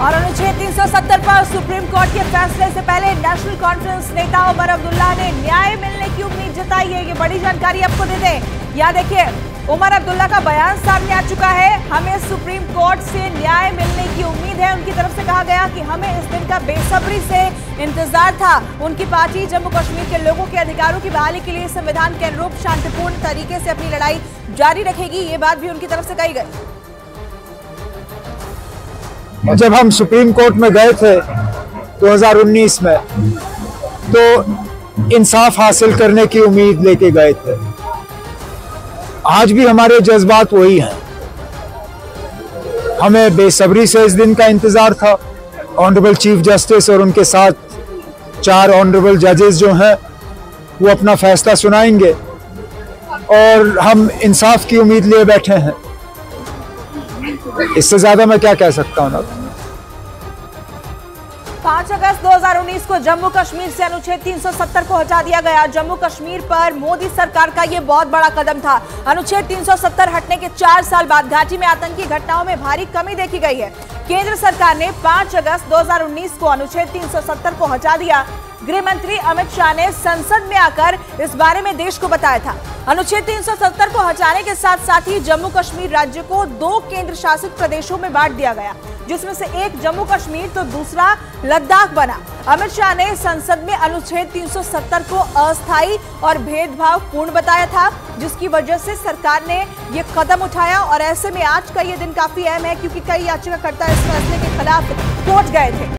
और अनुच्छेद 370 पर सुप्रीम कोर्ट के फैसले से पहले नेशनल कॉन्फ्रेंस नेता उमर अब्दुल्ला ने न्याय मिलने की उम्मीद जताई है। ये बड़ी जानकारी आपको दे दें। यहाँ देखिए, उमर अब्दुल्ला का बयान सामने आ चुका है। हमें सुप्रीम कोर्ट से न्याय मिलने की उम्मीद है। उनकी तरफ से कहा गया कि हमें इस दिन का बेसब्री से इंतजार था। उनकी पार्टी जम्मू कश्मीर के लोगों के अधिकारों की बहाली के लिए संविधान के अनुरूप शांतिपूर्ण तरीके से अपनी लड़ाई जारी रखेगी। ये बात भी उनकी तरफ से कही गई। जब हम सुप्रीम कोर्ट में गए थे 2019 में, तो इंसाफ हासिल करने की उम्मीद लेके गए थे। आज भी हमारे जज्बात वही हैं। हमें बेसब्री से इस दिन का इंतजार था। ऑनरेबल चीफ जस्टिस और उनके साथ 4 ऑनरेबल जजेस जो हैं वो अपना फैसला सुनाएंगे और हम इंसाफ की उम्मीद लिए बैठे हैं। इससे ज्यादा मैं क्या कह सकता हूं ना। 5 अगस्त 2019 को जम्मू कश्मीर से अनुच्छेद 370 को हटा दिया गया। जम्मू कश्मीर पर मोदी सरकार का यह बहुत बड़ा कदम था। अनुच्छेद 370 हटने के 4 साल बाद घाटी में आतंकी घटनाओं में भारी कमी देखी गई है। केंद्र सरकार ने 5 अगस्त 2019 को अनुच्छेद 370 को हटा दिया। गृह मंत्री अमित शाह ने संसद में आकर इस बारे में देश को बताया था। अनुच्छेद 370 को हटाने के साथ साथ ही जम्मू कश्मीर राज्य को 2 केंद्र शासित प्रदेशों में बांट दिया गया, जिसमें से एक जम्मू कश्मीर तो दूसरा लद्दाख बना। अमित शाह ने संसद में अनुच्छेद 370 को अस्थायी और भेदभाव पूर्ण बताया था, जिसकी वजह से सरकार ने ये कदम उठाया। और ऐसे में आज का ये दिन काफी अहम है, क्योंकि कई याचिकाकर्ता इस फैसले के खिलाफ कोर्ट गए थे।